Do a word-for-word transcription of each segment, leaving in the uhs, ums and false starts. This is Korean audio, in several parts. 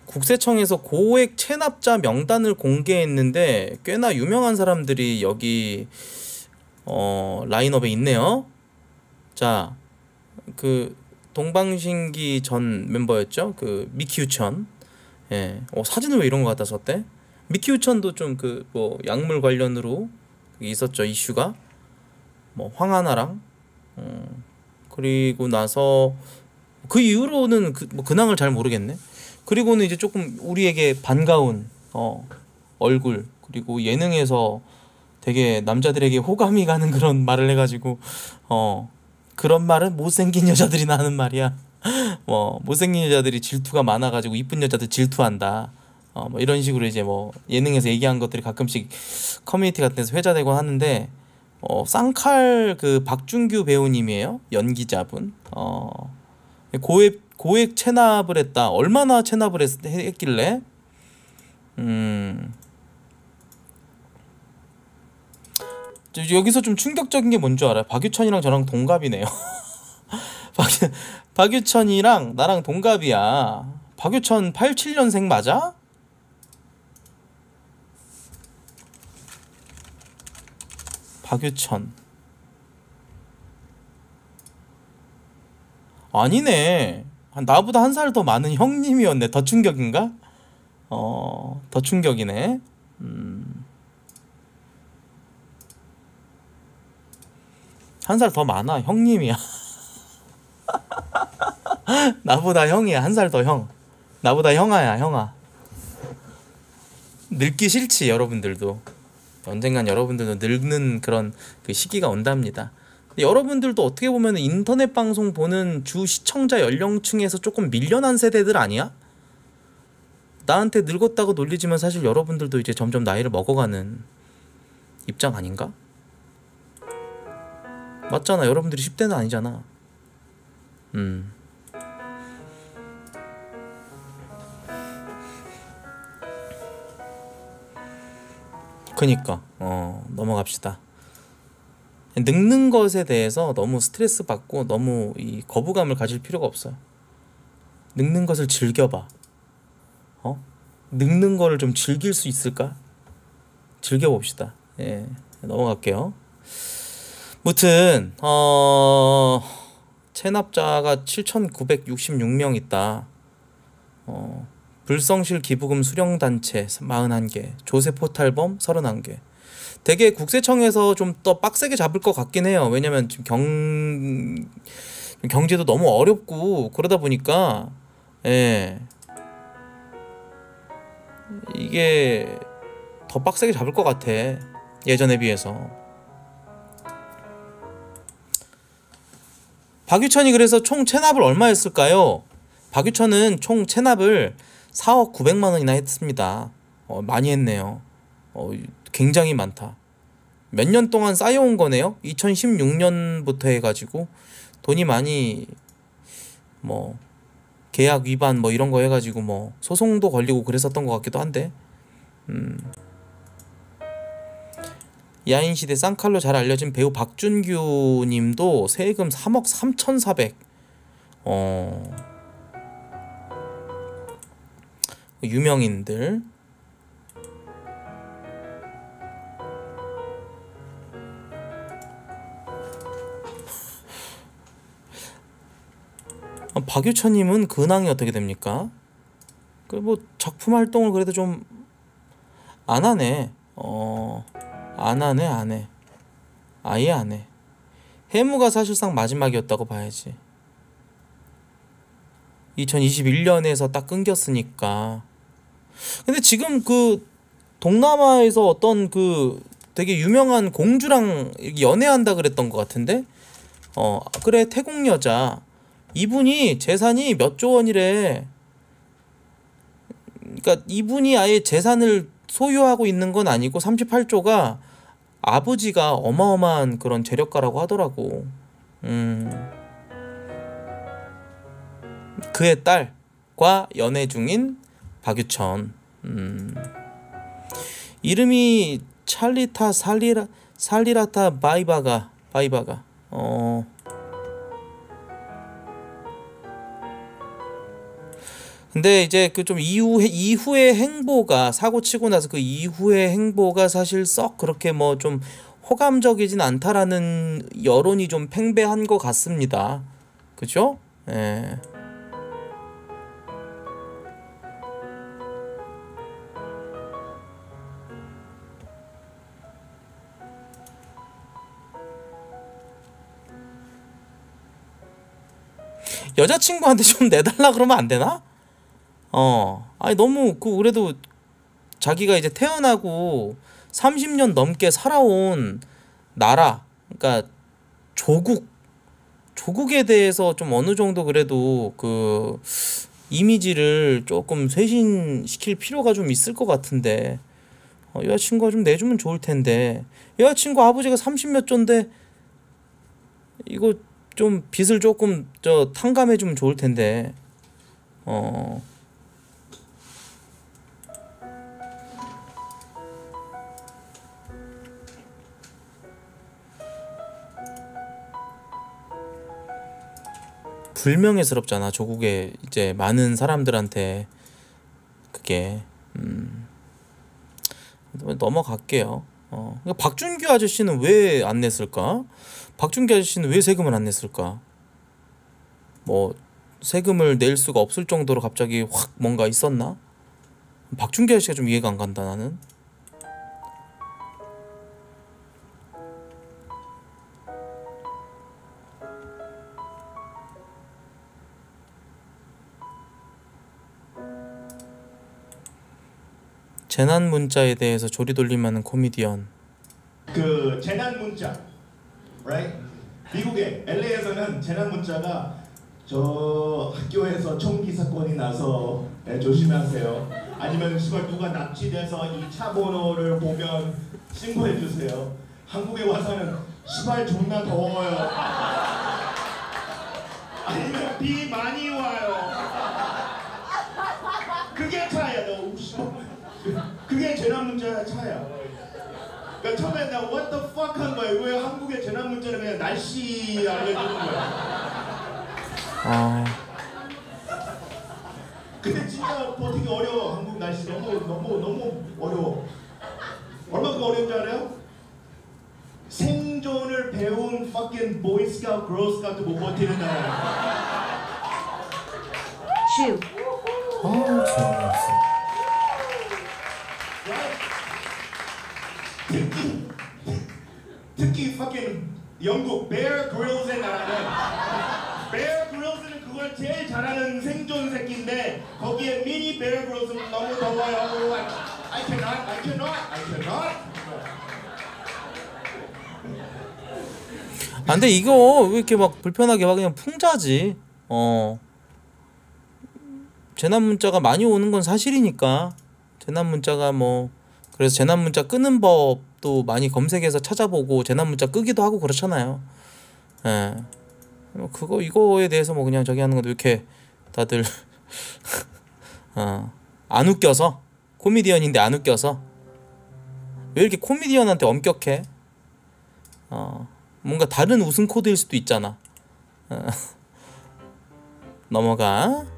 국세청에서 고액 체납자 명단을 공개했는데 꽤나 유명한 사람들이 여기 어 라인업에 있네요. 자, 그 동방신기 전 멤버였죠. 그 미키우천. 예. 어, 사진을 왜 이런 거 갖다 썼대? 미키우천도 좀 그 뭐 약물 관련으로 있었죠, 이슈가. 뭐 황하나랑. 음, 그리고 나서 그 이후로는 그, 뭐 근황을 잘 모르겠네. 그리고는 이제 조금 우리에게 반가운 어 얼굴, 그리고 예능에서 되게 남자들에게 호감이 가는 그런 말을 해가지고 어 그런 말은 못생긴 여자들이나 하는 말이야. 뭐 못생긴 여자들이 질투가 많아가지고 이쁜 여자들 질투한다. 어 뭐 이런 식으로 이제 뭐 예능에서 얘기한 것들이 가끔씩 커뮤니티 같은 데서 회자되곤 하는데, 어 쌍칼 그 박준규 배우님이에요, 연기자분. 어 고액 고액 체납을 했다. 얼마나 체납을 했, 했길래? 음 저- 여기서 좀 충격적인 게 뭔 줄 알아요? 박유천이랑 저랑 동갑이네요. 박, 박유천이랑 나랑 동갑이야. 박유천 팔십칠 년생 맞아? 박유천 아니네. 한- 나보다 한 살 더 많은 형님이었네. 더 충격인가? 어, 더 충격이네. 음, 한 살 더 많아. 형님이야. 나보다 형이야. 한 살 더 형. 나보다 형아야, 형아. 늙기 싫지, 여러분들도. 언젠간 여러분들도 늙는 그런 그 시기가 온답니다. 근데 여러분들도 어떻게 보면 인터넷 방송 보는 주 시청자 연령층에서 조금 밀려난 세대들 아니야? 나한테 늙었다고 놀리지만 사실 여러분들도 이제 점점 나이를 먹어가는 입장 아닌가? 맞잖아. 여러분들이 십 대는 아니잖아. 음. 그니까 어 넘어갑시다. 늙는 것에 대해서 너무 스트레스 받고 너무 이 거부감을 가질 필요가 없어요. 늙는 것을 즐겨봐. 어? 늙는 거를 좀 즐길 수 있을까? 즐겨봅시다. 예, 넘어갈게요. 무튼 어 체납자가 칠천구백육십육 명 있다. 어 불성실 기부금 수령단체 사십일 개, 조세포탈범 삼십일 개. 되게 국세청에서 좀 더 빡세게 잡을 것 같긴 해요. 왜냐면 지금 경 경제도 너무 어렵고 그러다 보니까, 예, 이게 더 빡세게 잡을 것 같아, 예전에 비해서. 박유천이 그래서 총 체납을 얼마 했을까요? 박유천은 총 체납을 사억 구백만 원이나 했습니다. 어, 많이 했네요. 어, 굉장히 많다. 몇 년 동안 쌓여온 거네요. 이천십육 년부터 해가지고 돈이 많이, 뭐 계약 위반 뭐 이런 거 해가지고 뭐 소송도 걸리고 그랬었던 것 같기도 한데. 음. 야인시대 쌍칼로 잘 알려진 배우 박준규 님도 세금 삼억 삼천사백. 어, 유명인들. 아, 박유천님은 근황이 어떻게 됩니까? 그 뭐 작품 활동을 그래도 좀 안 하네. 어, 안 하네, 안 해. 아예 안 해. 해무가 사실상 마지막이었다고 봐야지. 이천이십일 년에서 딱 끊겼으니까. 근데 지금 그 동남아에서 어떤 그 되게 유명한 공주랑 연애한다 그랬던 것 같은데? 어, 그래, 태국 여자. 이분이 재산이 몇 조 원이래. 그러니까 이분이 아예 재산을 소유하고 있는 건 아니고 삼십팔 조가 아버지가 어마어마한 그런 재력가라고 하더라고. 음, 그의 딸과 연애 중인 박유천. 음, 이름이 찰리타 살리라 살리라타 바이바가 바이바가. 어, 근데 이제 그 좀 이후에 이후의 행보가 사고 치고 나서 그 이후의 행보가 사실 썩 그렇게 뭐 좀 호감적이진 않다라는 여론이 좀 팽배한 것 같습니다. 그죠? 예. 여자친구한테 좀 내달라 그러면 안 되나? 어. 아니 너무 그 그래도 자기가 이제 태어나고 삼십 년 넘게 살아온 나라, 그러니까 조국, 조국에 대해서 좀 어느 정도 그래도 그 이미지를 조금 쇄신시킬 필요가 좀 있을 것 같은데 어, 여자친구가 좀 내주면 좋을 텐데 여자친구 아버지가 삼십 몇 조인데 이거 좀 빚을 조금 저 탕감해 주면 좋을 텐데 어. 불명예스럽잖아. 조국의 이제 많은 사람들한테 그게 음. 넘어갈게요. 어. 그러니까 박준규 아저씨는 왜 안 냈을까? 박준규 아저씨는 왜 세금을 안 냈을까? 뭐 세금을 낼 수가 없을 정도로 갑자기 확 뭔가 있었나? 박준규 아저씨가 좀 이해가 안 간다 나는. 재난 문자에 대해서 조리돌림하는 코미디언. 그 재난 문자, right? 미국의 엘에이에서는 재난 문자가 저 학교에서 총기 사건이 나서 네, 조심하세요. 아니면 시발 누가 납치돼서 이 차 번호를 보면 신고해 주세요. 한국에 와서는 시발 존나 더워요. 아니면 비 많이 와요. 그게 차야. 너 그게 재난 문자 차야. 그러니까 처음에 나 what the fuck 한 거야. 왜 한국의 재난 문자는 그냥 날씨 알려주는 거야. 아. 근데 진짜 버티기 어려워. 한국 날씨 너무 너무 너무 어려워. 얼마큼 어려운지 알아요? 생존을 배운 fucking 보이스카우트, 걸스카우트 못 버티는 나라야. 슈. 아, 재미없어. 특히 특히 fucking 영국 베어 그릴스의 나라는 베어 그릴스는 그걸 제일 잘하는 생존 새끼인데 거기에 미니 베어 그릴스는 너무 더워요. I cannot, I cannot, I cannot. 아, 근데 이거 왜 이렇게 막 불편하게 막 그냥 풍자지. 어. 재난 문자가 많이 오는 건 사실이니까. 재난 문자가 뭐 그래서 재난 문자 끄는 법도 많이 검색해서 찾아보고 재난 문자 끄기도 하고 그렇잖아요. 예. 뭐 그거 이거에 대해서 뭐 그냥 저기 하는 건데 왜 이렇게 다들 어. 안 웃겨서 코미디언인데 안 웃겨서 왜 이렇게 코미디언한테 엄격해? 어. 뭔가 다른 웃음 코드일 수도 있잖아. 어. 넘어가.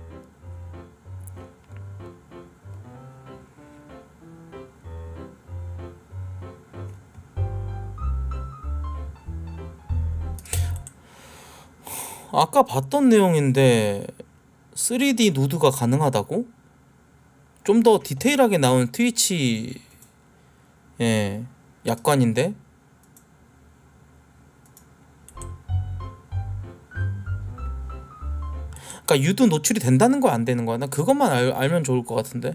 아까 봤던 내용인데 쓰리디 누드가 가능하다고? 좀 더 디테일하게 나온 트위치 예 약관인데? 그러니까 유도 노출이 된다는 거야 안 되는 거야? 나 그것만 알, 알면 좋을 것 같은데.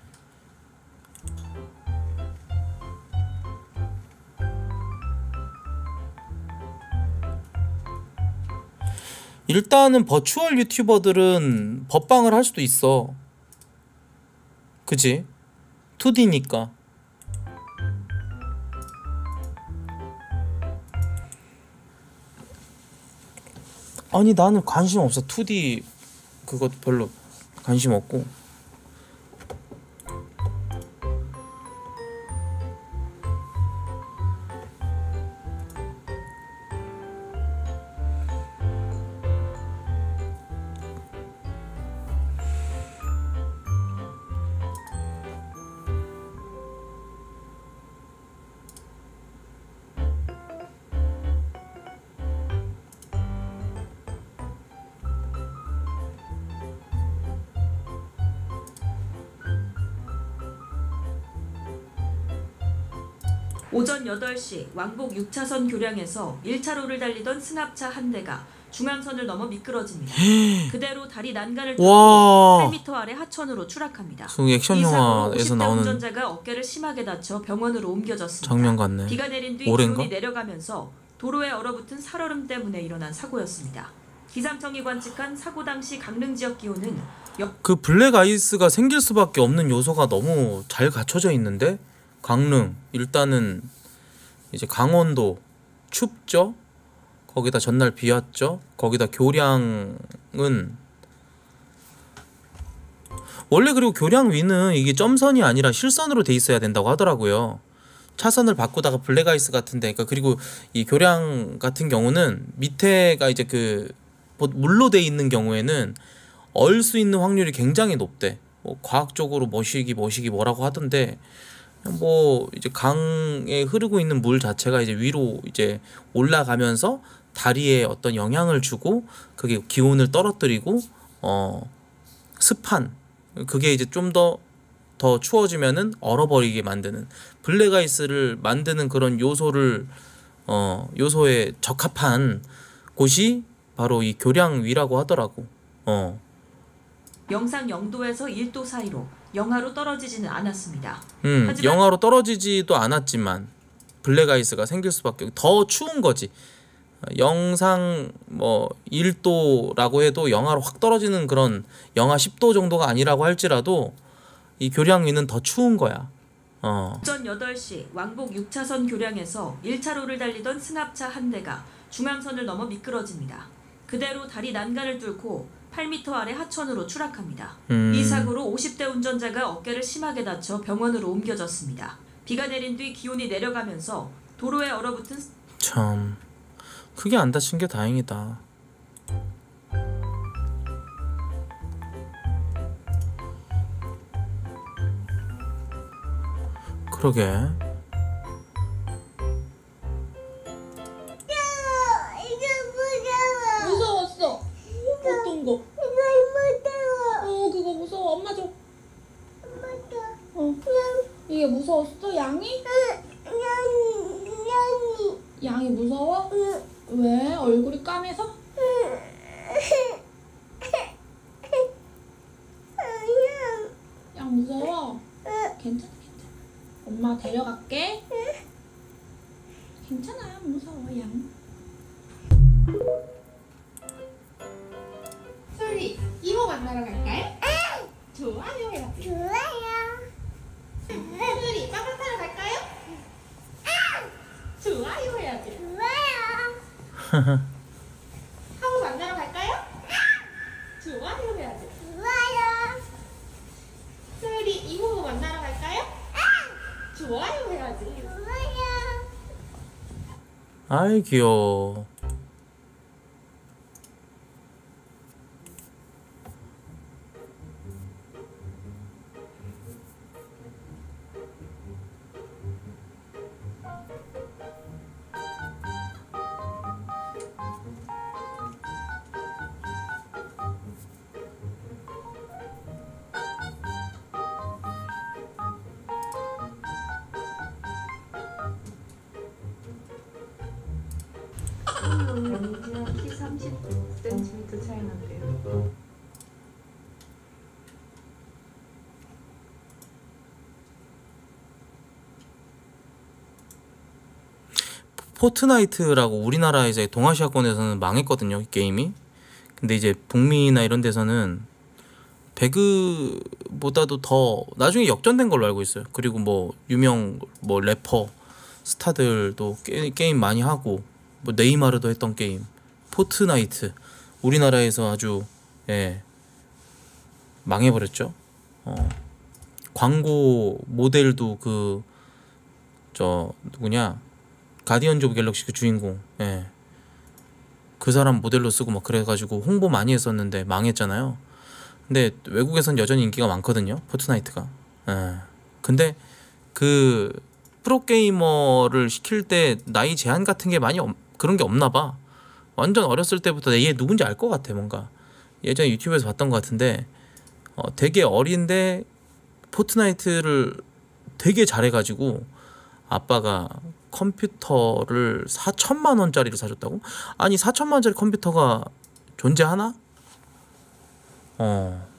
일단은 버추얼 유튜버들은 법방을 할 수도 있어. 그치? 투디니까. 아니 나는 관심 없어. 투디 그것 별로 관심 없고. 오전 여덟 시 왕복 육 차선 교량에서 일 차로를 달리던 승합차 한 대가 중앙선을 넘어 미끄러집니다. 그대로 다리 난간을 뚫고 와. 팔 미터 아래 하천으로 추락합니다. 그 액션 이 사고로 영화에서 오십 대 나오는 운전자가 어깨를 심하게 다쳐 병원으로 옮겨졌습니다. 장면 같네. 비가 내린 뒤 올해인가? 기온이 내려가면서 도로에 얼어붙은 살얼음 때문에 일어난 사고였습니다. 기상청이 관측한 사고 당시 강릉 지역 기온은 역 그 블랙 아이스가 생길 수밖에 없는 요소가 너무 잘 갖춰져 있는데 강릉 일단은 이제 강원도 춥죠. 거기다 전날 비 왔죠. 거기다 교량은 원래 그리고 교량 위는 이게 점선이 아니라 실선으로 돼 있어야 된다고 하더라고요. 차선을 바꾸다가 블랙 아이스 같은데 그러니까 그리고 이 교량 같은 경우는 밑에가 이제 그 물로 돼 있는 경우에는 얼 수 있는 확률이 굉장히 높대. 뭐 과학적으로 뭐시기 뭐시기 뭐라고 하던데 뭐 이제 강에 흐르고 있는 물 자체가 이제 위로 이제 올라가면서 다리에 어떤 영향을 주고 그게 기온을 떨어뜨리고 어 습한 그게 이제 좀 더 더 추워지면은 얼어버리게 만드는 블랙 아이스를 만드는 그런 요소를 어 요소에 적합한 곳이 바로 이 교량 위라고 하더라고. 어. 영상 영도에서 일 도 사이로 영하로 떨어지지는 않았습니다. 음, 하지만 영하로 떨어지지도 않았지만 블랙 아이스가 생길 수밖에 더 추운 거지. 영상 뭐 일 도라고 해도 영하로 확 떨어지는 그런 영하 십 도 정도가 아니라고 할지라도 이 교량 위는 더 추운 거야. 어. 오전 여덟 시 왕복 육 차선 교량에서 일 차로를 달리던 승합차 한 대가 중앙선을 넘어 미끄러집니다. 그대로 다리 난간을 뚫고 팔 미터 아래 하천으로 추락합니다. 음. 이 사고로 오십 대 운전자가 어깨를 심하게 다쳐 병원으로 옮겨졌습니다. 비가 내린 뒤 기온이 내려가면서 도로에 얼어붙은 참 크게 안 다친 게 다행이다. 그러게. 무서웠어. 어떤 거? 어, 그거 무서워. 엄마 줘. 어. 이게 무서웠어? 양이? 양이 무서워? 왜? 얼굴이 까매서? 양 무서워? 괜찮아, 괜찮아. 엄마 데려갈게. 괜찮아, 안 무서워, 양. 소리, 이모 만나러 갈까요? 좋아요, 해야지. 소리, 빵빵 타러 갈까요? 좋아요, 해야지. 하우 만나러 갈까요? 좋아요, 해야지. 소리, 이모 만나러 갈까요? 좋아요, 해야지. 아이 귀여워. 연기랑 키 삼십 센티미터 차이 난대요. 포트나이트라고 우리나라에서 동아시아권에서는 망했거든요, 이 게임이. 근데 이제 북미나 이런 데서는 배그보다도 더 나중에 역전된 걸로 알고 있어요. 그리고 뭐 유명 뭐 래퍼 스타들도 게, 게임 많이 하고 뭐 네이마르도 했던 게임 포트나이트 우리나라에서 아주 예 망해버렸죠. 어. 광고 모델도 그 저 누구냐 가디언즈 오브 갤럭시 그 주인공 예. 그 사람 모델로 쓰고 막 그래가지고 홍보 많이 했었는데 망했잖아요. 근데 외국에선 여전히 인기가 많거든요, 포트나이트가. 예. 근데 그 프로게이머를 시킬 때 나이 제한 같은 게 많이 없, 그런 게 없나 봐. 완전 어렸을 때부터 얘 누군지 알 것 같아. 뭔가 예전에 유튜브에서 봤던 것 같은데 어, 되게 어린데 포트나이트를 되게 잘해가지고 아빠가 컴퓨터를 사천만 원짜리를 사줬다고? 아니 사천만 원짜리 컴퓨터가 존재하나? 어.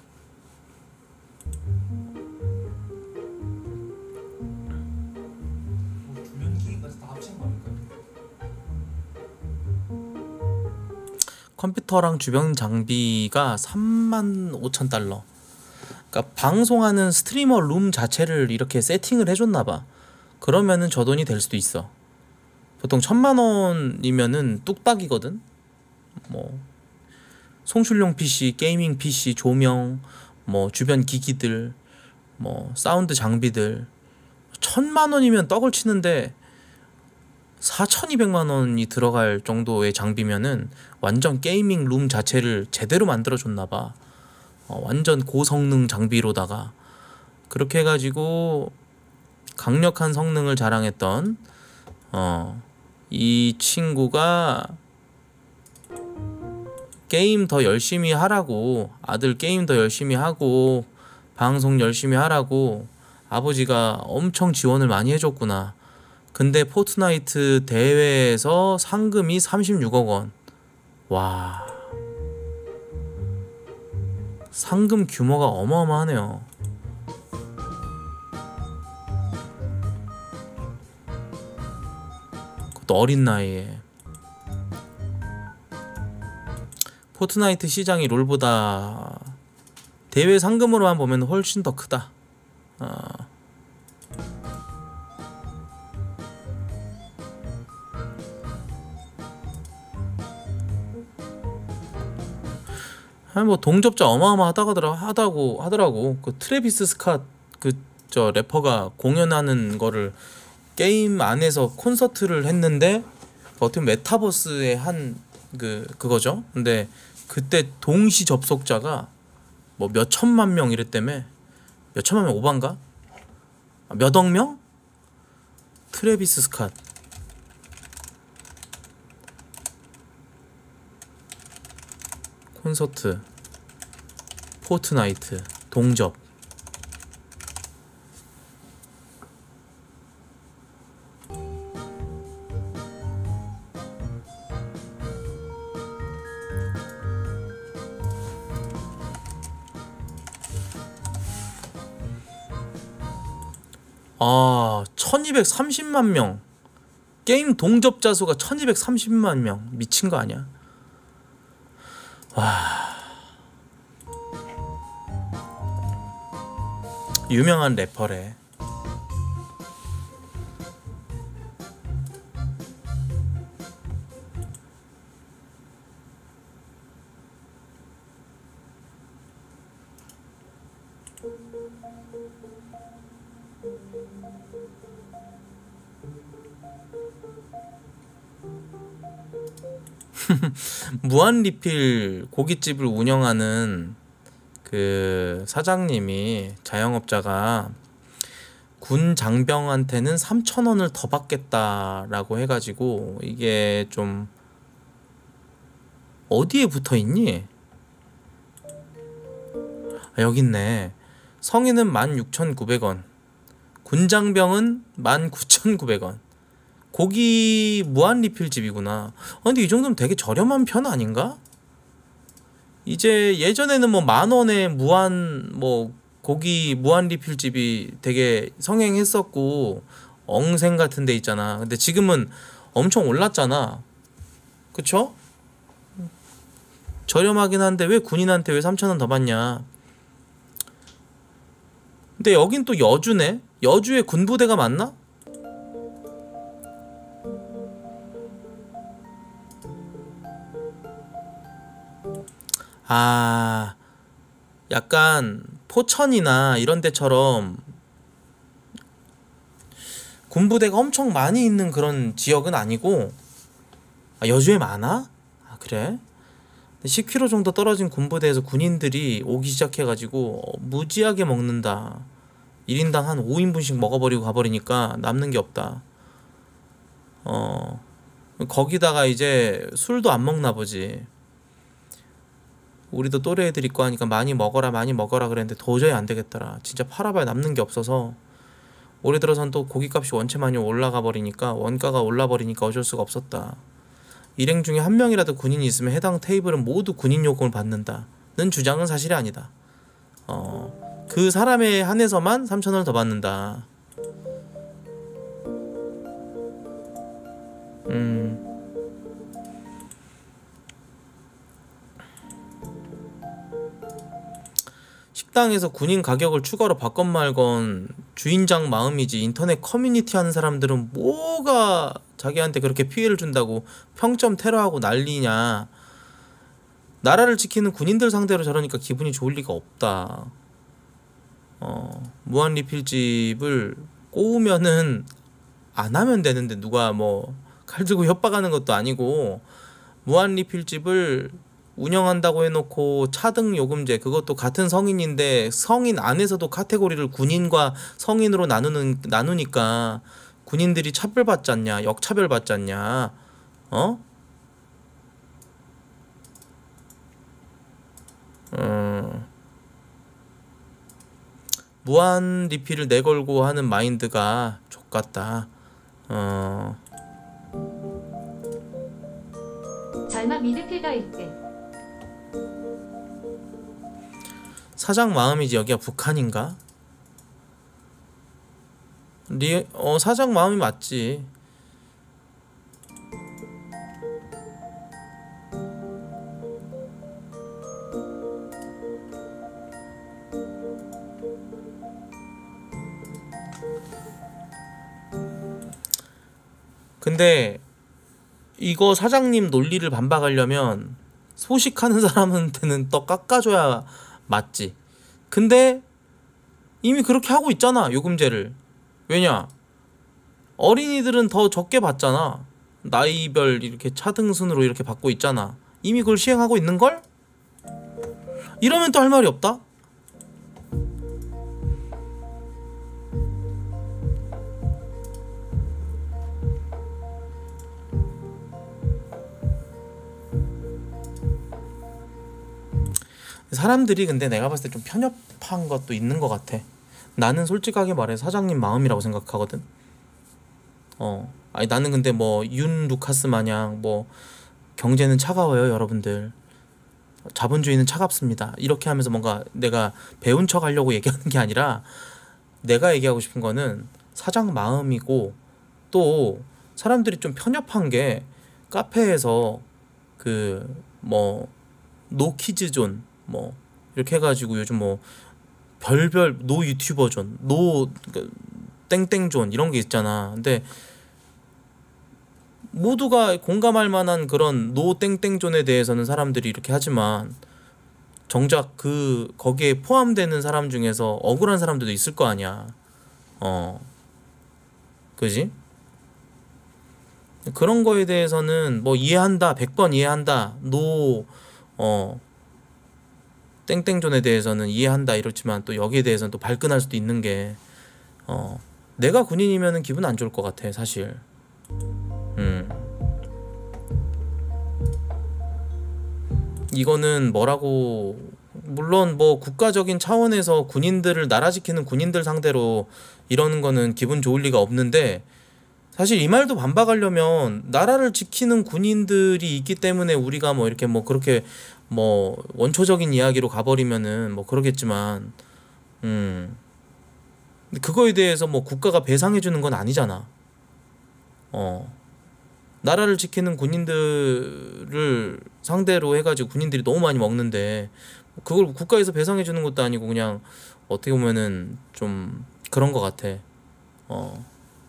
주변기기까지 다 합친 거 아닐까요? 컴퓨터랑 주변 장비가 삼만 오천 달러. 그러니까 방송하는 스트리머 룸 자체를 이렇게 세팅을 해줬나 봐. 그러면은 저 돈이 될 수도 있어. 보통 천만 원이면은 뚝딱이거든. 뭐 송출용 피씨, 게이밍 피씨, 조명, 뭐 주변 기기들, 뭐 사운드 장비들 천만 원이면 떡을 치는데 사천이백만 원이 들어갈 정도의 장비면은 완전 게이밍 룸 자체를 제대로 만들어줬나 봐. 어, 완전 고성능 장비로다가 그렇게 해가지고 강력한 성능을 자랑했던 어, 이 친구가 게임 더 열심히 하라고, 아들 게임 더 열심히 하고 방송 열심히 하라고 아버지가 엄청 지원을 많이 해줬구나. 근데 포트나이트 대회에서 상금이 삼십육억 원. 와, 상금 규모가 어마어마하네요. 그것도 어린 나이에. 포트나이트 시장이 롤보다 대회 상금으로만 보면 훨씬 더 크다. 어. 아니 뭐 동접자 어마어마하다고 하더라, 하다고 하더라고. 그 트래비스 스캇 그 저 래퍼가 공연하는 거를 게임 안에서 콘서트를 했는데 어떻게 보면 메타버스의 한 그 그거죠. 근데 그때 동시 접속자가 뭐 몇 천만 명 이랬다며. 몇 천만 명 오반가? 아, 몇억 명? 트래비스 스캇. 콘서트 포트나이트 동접. 아, 천이백삼십만 명. 게임 동접자 수가 천이백삼십만 명. 미친 거 아니야? 와. 유명한 래퍼래. 무한리필 고깃집을 운영하는 그 사장님이, 자영업자가 군 장병한테는 삼천 원을 더 받겠다라고 해가지고, 이게 좀 어디에 붙어있니? 아, 여기 있네. 성인은 만 육천구백 원, 군장병은 만 구천구백 원. 고기 무한리필집이구나. 아, 근데 이 정도면 되게 저렴한 편 아닌가? 이제 예전에는 뭐 만원에 무한 뭐 고기 무한리필집이 되게 성행했었고 엉생 같은 데 있잖아. 근데 지금은 엄청 올랐잖아. 그쵸? 저렴하긴 한데 왜 군인한테 왜 삼천 원 더 받냐. 근데 여긴 또 여주네? 여주에 군부대가 맞나? 아, 약간 포천이나 이런 데처럼 군부대가 엄청 많이 있는 그런 지역은 아니고. 아, 여주에 많아? 아, 그래? 십 킬로미터 정도 떨어진 군부대에서 군인들이 오기 시작해가지고 어, 무지하게 먹는다. 일 인당 한 오 인분씩 먹어버리고 가버리니까 남는 게 없다. 어, 거기다가 이제 술도 안 먹나 보지. 우리도 또래 애들 있고 하니까 많이 먹어라 많이 먹어라 그랬는데 도저히 안 되겠더라. 진짜 팔아봐야 남는 게 없어서 올해 들어선 또 고기값이 원체 많이 올라가 버리니까 원가가 올라 버리니까 어쩔 수가 없었다. 일행 중에 한 명이라도 군인이 있으면 해당 테이블은 모두 군인 요금을 받는다는 주장은 사실이 아니다. 어, 그 사람에 한해서만 삼천 원을 더 받는다. 음. 식당에서 군인 가격을 추가로 바건 말건 주인장 마음이지 인터넷 커뮤니티 하는 사람들은 뭐가 자기한테 그렇게 피해를 준다고 평점 테러하고 난리냐. 나라를 지키는 군인들 상대로 저러니까 기분이 좋을 리가 없다. 어, 무한 리필집을 꼬우면은 안 하면 되는데 누가 뭐 칼 들고 협박하는 것도 아니고 무한 리필집을 운영한다고 해놓고 차등 요금제 그것도 같은 성인인데 성인 안에서도 카테고리를 군인과 성인으로 나누는 나누니까 군인들이 차별받지 않냐 역차별받지 않냐 어? 음, 무한 리필을 내걸고 하는 마인드가 족같다. 어. 절마 미드필더일 듯. 사장 마음이지 여기가 북한인가? 리, 어 사장 마음이 맞지. 근데 이거 사장님 논리를 반박하려면 소식하는 사람한테는 더 깎아줘야 맞지. 근데 이미 그렇게 하고 있잖아 요금제를. 왜냐 어린이들은 더 적게 받잖아. 나이별 이렇게 차등순으로 이렇게 받고 있잖아. 이미 그걸 시행하고 있는걸? 이러면 또 할 말이 없다? 사람들이 근데 내가 봤을 때 좀 편협한 것도 있는 것 같아. 나는 솔직하게 말해 사장님 마음이라고 생각하거든. 어, 아니 나는 근데 뭐 윤 루카스 마냥 뭐 경제는 차가워요 여러분들, 자본주의는 차갑습니다 이렇게 하면서 뭔가 내가 배운 척 하려고 얘기하는 게 아니라 내가 얘기하고 싶은 거는 사장 마음이고, 또 사람들이 좀 편협한 게 카페에서 그 뭐 노키즈존 뭐 이렇게 해가지고 요즘 뭐 별별 노 유튜버존 노 그러니까 땡땡존 이런 게 있잖아. 근데 모두가 공감할 만한 그런 노 땡땡존에 대해서는 사람들이 이렇게 하지만 정작 그 거기에 포함되는 사람 중에서 억울한 사람들도 있을 거 아니야. 어, 그지? 그런 거에 대해서는 뭐 이해한다, 백 번 이해한다, 노 어 땡땡존에 대해서는 이해한다 이렇지만 또 여기에 대해서는 또 발끈할 수도 있는 게, 어 내가 군인이면은 기분 안 좋을 것 같아 사실. 음 이거는 뭐라고, 물론 뭐 국가적인 차원에서 군인들을 나라 지키는 군인들 상대로 이러는 거는 기분 좋을 리가 없는데, 사실 이 말도 반박하려면 나라를 지키는 군인들이 있기 때문에 우리가 뭐 이렇게 뭐 그렇게 뭐 원초적인 이야기로 가버리면은 뭐 그러겠지만, 음 근데 그거에 대해서 뭐 국가가 배상해 주는 건 아니잖아. 어 나라를 지키는 군인들을 상대로 해가지고 군인들이 너무 많이 먹는데 그걸 국가에서 배상해 주는 것도 아니고 그냥 어떻게 보면은 좀 그런 것 같아. 어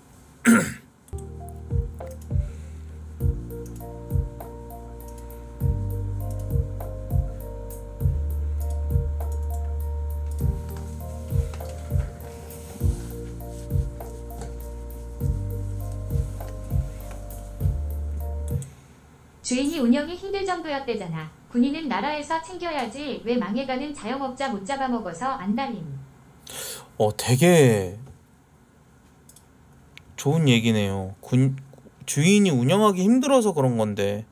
주인이 운영이 힘들 정도였대잖아. 군인은 나라에서 챙겨야지 왜 망해가는 자영업자 못 잡아먹어서 안 달림. 어, 되게 좋은 얘기네요. 군 주인이 운영하기 힘들어서 그런 건데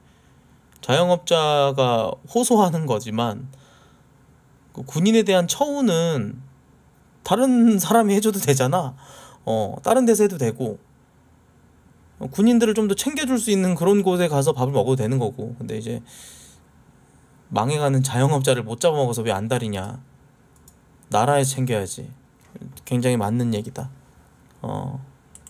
자영업자가 호소하는 거지만 그 군인에 대한 처우는 다른 사람이 해줘도 되잖아. 어 다른 데서 해도 되고 어, 군인들을 좀 더 챙겨줄 수 있는 그런 곳에 가서 밥을 먹어도 되는 거고. 근데 이제 망해가는 자영업자를 못 잡아먹어서 왜 안달이냐. 나라에 챙겨야지. 굉장히 맞는 얘기다. 어.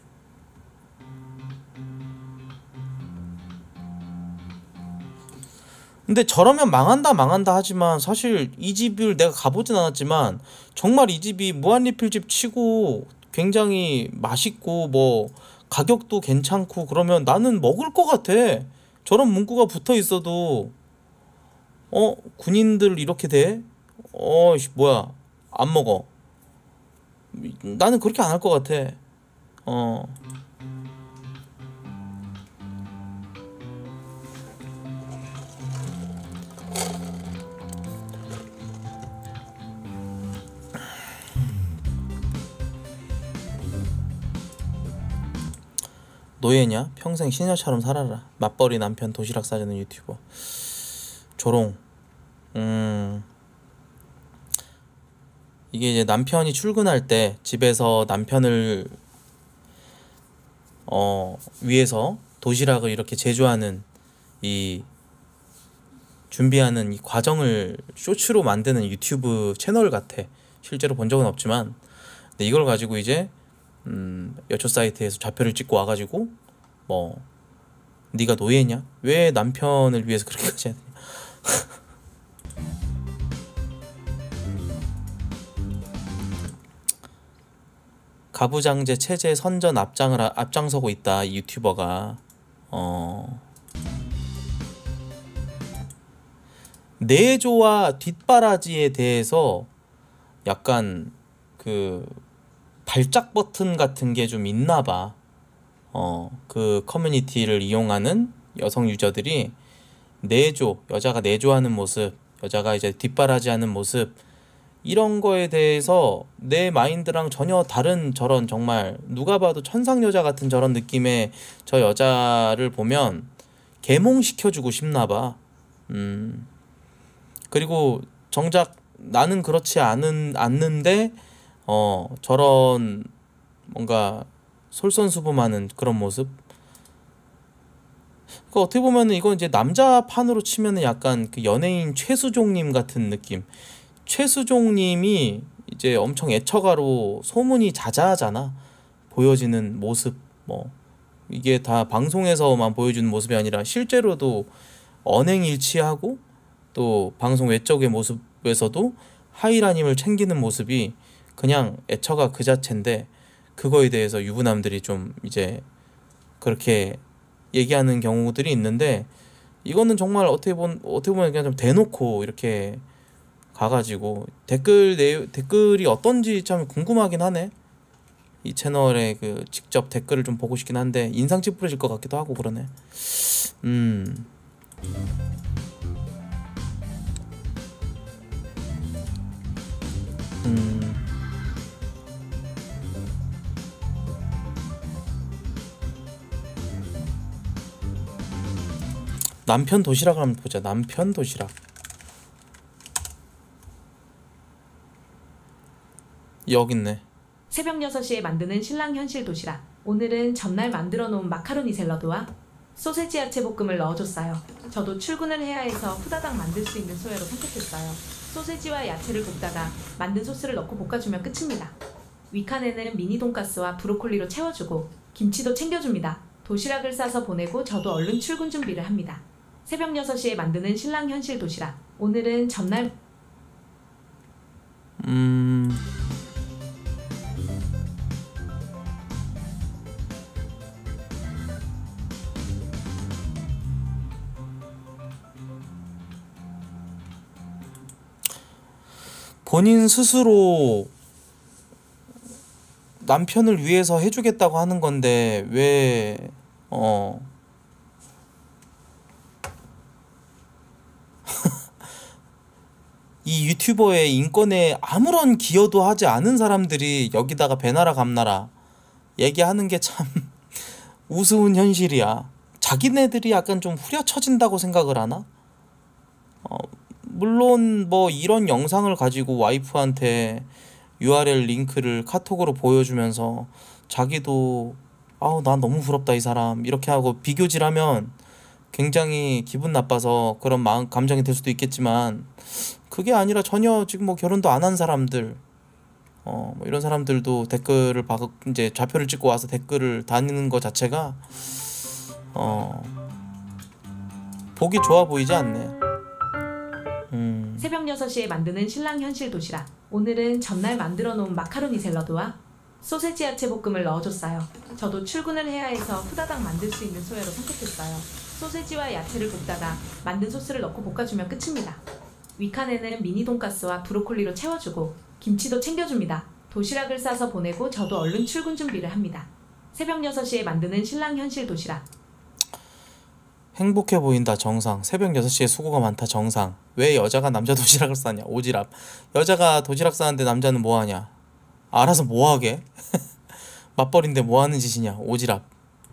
근데 저러면 망한다 망한다 하지만 사실 이 집을 내가 가보진 않았지만 정말 이 집이 무한리필집 치고 굉장히 맛있고 뭐 가격도 괜찮고 그러면 나는 먹을 것 같아. 저런 문구가 붙어 있어도 어 군인들 이렇게 돼? 어 씨, 뭐야 안 먹어. 나는 그렇게 안 할 것 같아. 어. 노예냐? 평생 시녀처럼 살아라. 맞벌이 남편 도시락 싸주는 유튜버. 조롱. 음. 이게 이제 남편이 출근할 때 집에서 남편을 어 위해서 도시락을 이렇게 제조하는 이 준비하는 이 과정을 쇼츠로 만드는 유튜브 채널 같아. 실제로 본 적은 없지만 근데 이걸 가지고 이제 음, 여초 사이트에서 좌표를 찍고 와가지고 뭐 네가 노예냐? 왜 남편을 위해서 그렇게까지 해야 되냐? 가부장제 체제 선전 앞장을 앞장서고 있다 이 유튜버가. 어 내조와 뒷바라지에 대해서 약간 그 발작 버튼 같은 게 좀 있나 봐. 어, 그 커뮤니티를 이용하는 여성 유저들이 내조, 여자가 내조하는 모습, 여자가 이제 뒷바라지하는 모습 이런 거에 대해서 내 마인드랑 전혀 다른 저런 정말 누가 봐도 천상 여자 같은 저런 느낌의 저 여자를 보면 계몽시켜주고 싶나 봐. 음. 그리고 정작 나는 그렇지 않은 않는데 어 저런 뭔가 솔선수범하는 그런 모습. 그 어떻게 보면은 이건 이제 남자판으로 치면은 약간 그 연예인 최수종님 같은 느낌. 최수종님이 이제 엄청 애처가로 소문이 자자하잖아. 보여지는 모습 뭐 이게 다 방송에서만 보여주는 모습이 아니라 실제로도 언행일치하고 또 방송 외적의 모습에서도 하이라님을 챙기는 모습이 그냥 애처가 그 자체인데 그거에 대해서 유부남들이 좀 이제 그렇게 얘기하는 경우들이 있는데 이거는 정말 어떻게 보면 어떻게 보면 그냥 좀 대놓고 이렇게 가가지고 댓글 내 댓글이 어떤지 참 궁금하긴 하네. 이 채널에 그 직접 댓글을 좀 보고 싶긴 한데 인상 찌푸려질 것 같기도 하고 그러네. 음. 음. 남편 도시락을 한번 보자. 남편 도시락. 여기 있네. 새벽 여섯 시에 만드는 신랑 현실 도시락. 오늘은 전날 만들어 놓은 마카로니 샐러드와 소세지 야채 볶음을 넣어줬어요. 저도 출근을 해야 해서 후다닥 만들 수 있는 소회로 선택했어요. 소세지와 야채를 볶다가 만든 소스를 넣고 볶아주면 끝입니다. 위칸에는 미니 돈가스와 브로콜리로 채워주고 김치도 챙겨줍니다. 도시락을 싸서 보내고 저도 얼른 출근 준비를 합니다. 새벽 여섯 시에 만드는 신랑 현실 도시락. 오늘은 전날 음. 본인 스스로 남편을 위해서 해주겠다고 하는 건데 왜 어 이 유튜버의 인권에 아무런 기여도 하지 않은 사람들이 여기다가 배나라 감나라 얘기하는 게 참 우스운 현실이야. 자기네들이 약간 좀 후려쳐진다고 생각을 하나? 어, 물론 뭐 이런 영상을 가지고 와이프한테 유알엘 링크를 카톡으로 보여주면서 자기도 아우 난 너무 부럽다 이 사람 이렇게 하고 비교질하면 굉장히 기분 나빠서 그런 마음 감정이 들 수도 있겠지만 그게 아니라 전혀 지금 뭐 결혼도 안 한 사람들 어 뭐 이런 사람들도 댓글을 박 이제 좌표를 찍고 와서 댓글을 다니는 것 자체가 어 보기 좋아 보이지 않네. 음. 새벽 여섯 시에 만드는 신랑 현실 도시락. 오늘은 전날 만들어 놓은 마카로니 샐러드와 소세지 야채 볶음을 넣어줬어요. 저도 출근을 해야 해서 후다닥 만들 수 있는 소회로 선택했어요. 소세지와 야채를 볶다가 만든 소스를 넣고 볶아주면 끝입니다. 위칸에는 미니 돈가스와 브로콜리로 채워주고 김치도 챙겨줍니다. 도시락을 싸서 보내고 저도 얼른 출근 준비를 합니다. 새벽 여섯 시에 만드는 신랑 현실 도시락. 행복해 보인다 정상. 새벽 여섯 시에 수고가 많다 정상. 왜 여자가 남자 도시락을 싸냐 오지랖. 여자가 도시락 싸는데 남자는 뭐하냐. 알아서 뭐하게. 맞벌인데 뭐하는 짓이냐 오지랖.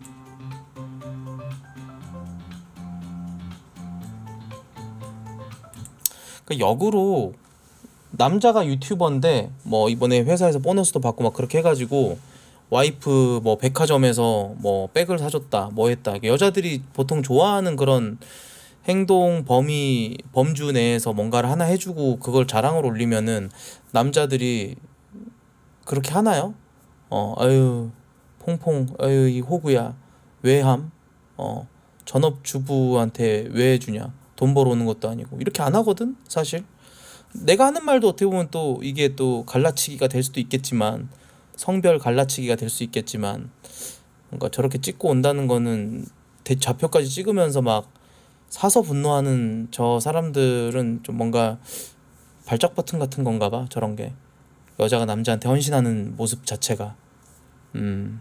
그 역으로 남자가 유튜버인데 뭐 이번에 회사에서 보너스도 받고 막 그렇게 해가지고 와이프 뭐 백화점에서 뭐 백을 사줬다 뭐 했다. 여자들이 보통 좋아하는 그런 행동 범위 범주 내에서 뭔가를 하나 해주고 그걸 자랑으로 올리면은 남자들이 그렇게 하나요? 어 아유 퐁퐁 아유 이 호구야 왜함? 어 전업주부한테 왜 해주냐 돈 벌어오는 것도 아니고 이렇게 안 하거든 사실. 내가 하는 말도 어떻게 보면 또 이게 또 갈라치기가 될 수도 있겠지만 성별 갈라치기가 될 수 있겠지만 뭔가 저렇게 찍고 온다는 거는 대, 좌표까지 찍으면서 막 사서 분노하는 저 사람들은 좀 뭔가 발작 버튼 같은 건가 봐. 저런 게 여자가 남자한테 헌신하는 모습 자체가 음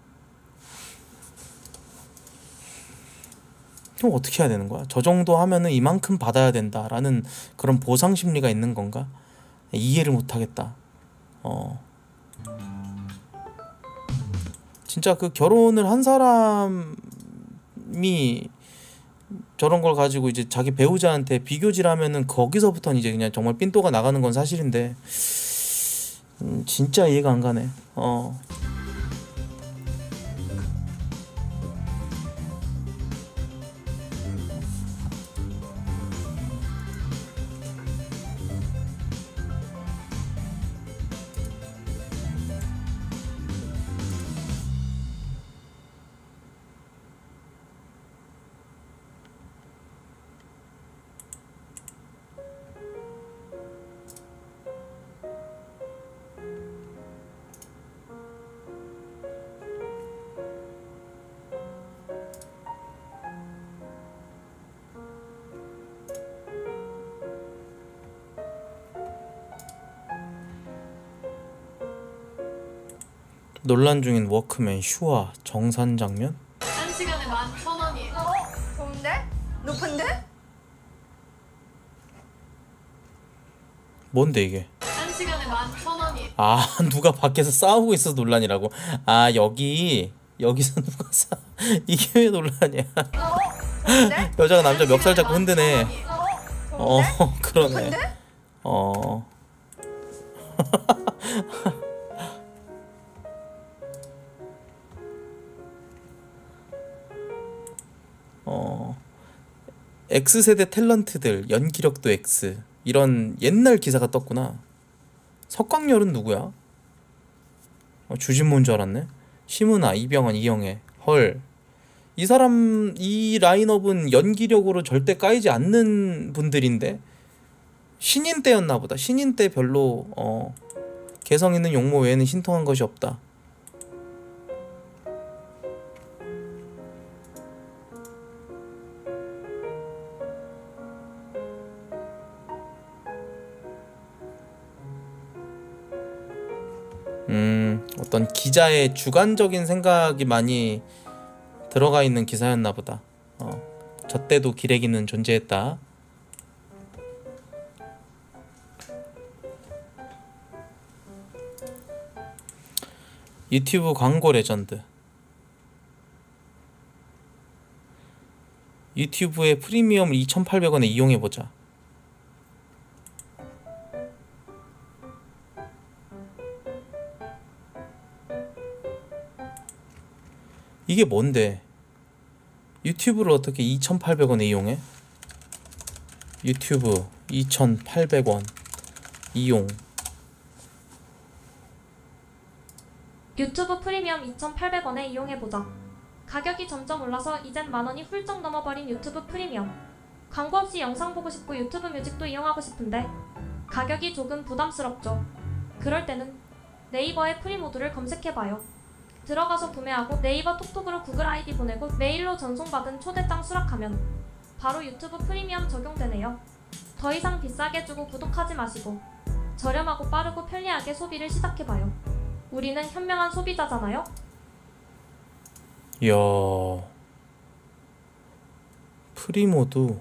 그럼 어떻게 해야 되는 거야? 저 정도 하면은 이만큼 받아야 된다라는 그런 보상 심리가 있는 건가? 이해를 못 하겠다. 어 진짜 그 결혼을 한 사람이 저런 걸 가지고 이제 자기 배우자한테 비교질하면은 거기서부터는 이제 그냥 정말 삔또가 나가는 건 사실인데 음, 진짜 이해가 안 가네. 어. 논란 중인 워크맨 슈아 정산 장면? 한 시간에 만 천 원이에요. 어? 좋은데? 높은데? 뭔데 이게? 한 시간에 만 천 원이에요. 아 누가 밖에서 싸우고 있어서 논란이라고? 아 여기 여기서 누가 싸 이게 왜 논란이야? 좋은데? 여자가 남자 멱살 잡고 흔드네. 어? 어 좋은데? 그러네. 높은데? 어 어 X세대 탤런트들 연기력도 X 이런 옛날 기사가 떴구나. 석광열은 누구야? 어, 주진모인 줄 알았네. 심은하, 이병헌, 이영애. 헐. 이 사람 이 라인업은 연기력으로 절대 까이지 않는 분들인데 신인 때였나 보다. 신인 때 별로 어 개성 있는 용모 외에는 신통한 것이 없다. 음, 어떤 기자의 주관적인 생각이 많이 들어가 있는 기사였나 보다. 어, 저 때도 기레기는 존재했다. 유튜브 광고 레전드. 유튜브의 프리미엄을 이천팔백 원에 이용해보자. 이게 뭔데? 유튜브를 어떻게 이천팔백 원에 이용해? 유튜브 이천팔백 원 이용. 유튜브 프리미엄 이천팔백 원에 이용해보자. 가격이 점점 올라서 이젠 만원이 훌쩍 넘어버린 유튜브 프리미엄. 광고 없이 영상 보고 싶고 유튜브 뮤직도 이용하고 싶은데 가격이 조금 부담스럽죠. 그럴 때는 네이버의 프리모드를 검색해봐요. 들어가서 구매하고 네이버 톡톡으로 구글 아이디 보내고 메일로 전송받은 초대장 수락하면 바로 유튜브 프리미엄 적용되네요. 더 이상 비싸게 주고 구독하지 마시고 저렴하고 빠르고 편리하게 소비를 시작해봐요. 우리는 현명한 소비자잖아요. 이야, 프리모드.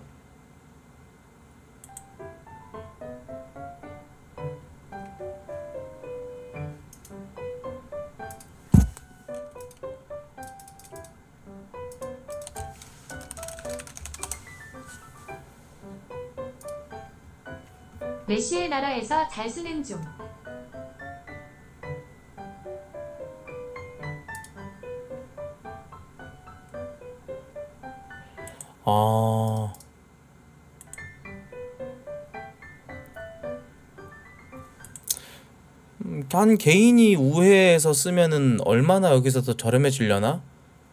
메시의 나라에서 잘 쓰는 중. 아, 음, 한 개인이 우회해서 쓰면은 얼마나 여기서 더 저렴해지려나?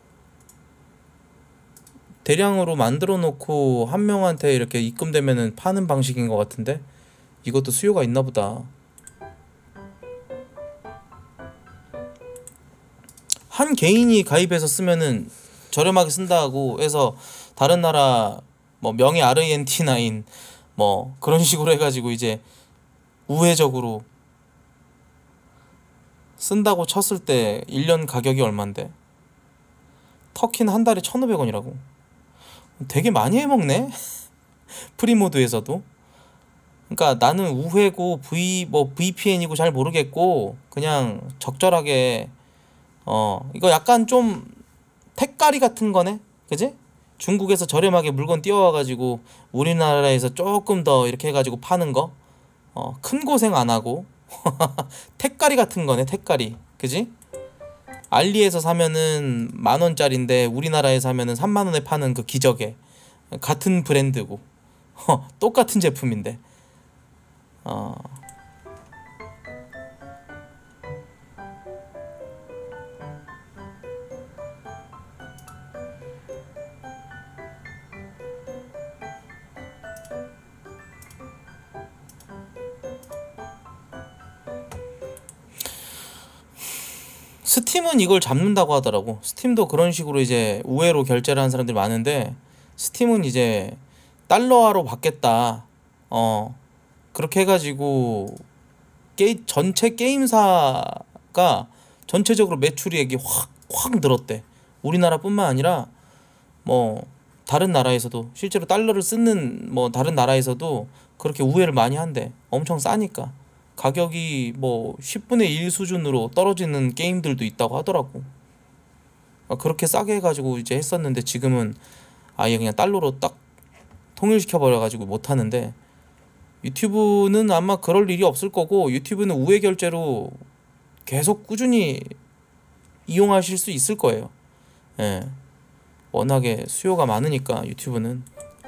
대량으로 만들어 놓고 한 명한테 이렇게 입금되면은 파는 방식인 것 같은데 이것도 수요가 있나 보다. 한 개인이 가입해서 쓰면은 저렴하게 쓴다고 해서 다른 나라 뭐 명예 아르헨티나인 뭐 그런 식으로 해가지고 이제 우회적으로 쓴다고 쳤을 때 일 년 가격이 얼만데? 터키는 한 달에 천오백 원이라고. 되게 많이 해먹네. 프리모드에서도. 그러니까 나는 우회고 V 뭐 브이피엔이고 잘 모르겠고 그냥 적절하게 어 이거 약간 좀 택가리 같은 거네, 그지? 중국에서 저렴하게 물건 띄워와가지고 우리나라에서 조금 더 이렇게 해가지고 파는 거, 어, 큰 고생 안 하고 택가리 같은 거네, 택가리, 그지? 알리에서 사면은 만 원짜리인데 우리나라에 사면은 삼만 원에 파는 그 기적에 같은 브랜드고 똑같은 제품인데. 어. 스팀은 이걸 잡는다고 하더라고. 스팀도 그런 식으로 이제 우회로 결제를 하는 사람들이 많은데 스팀은 이제 달러화로 받겠다. 어 그렇게 해가지고 게 전체 게임사가 전체적으로 매출액이 확 확 늘었대. 우리나라뿐만 아니라 뭐 다른 나라에서도 실제로 달러를 쓰는 뭐 다른 나라에서도 그렇게 우회를 많이 한대. 엄청 싸니까. 가격이 뭐 십분의 일 수준으로 떨어지는 게임들도 있다고 하더라고. 그렇게 싸게 해가지고 이제 했었는데 지금은 아예 그냥 달러로 딱 통일시켜 버려가지고 못하는데, 유튜브는 아마 그럴 일이 없을 거고 유튜브는 우회 결제로 계속 꾸준히 이용하실 수 있을 거예요. 예. 워낙에 수요가 많으니까 유튜브는.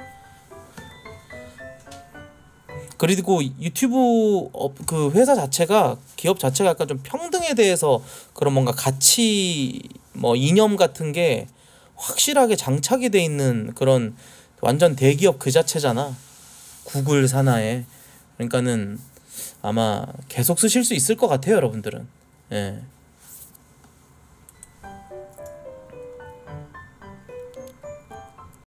그리고 유튜브 어, 그 회사 자체가, 기업 자체가 약간 좀 평등에 대해서 그런 뭔가 가치 뭐 이념 같은 게 확실하게 장착이 돼 있는 그런 완전 대기업 그 자체잖아. 구글 산하에. 그러니까는 아마 계속 쓰실 수 있을 것 같아요, 여러분들은. 예.